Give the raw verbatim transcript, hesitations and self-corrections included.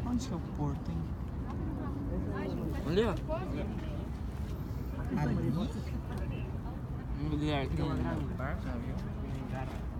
Onde que é o porto, hein? Ali, ó. Ali? Um lugar que tem um barco, viu?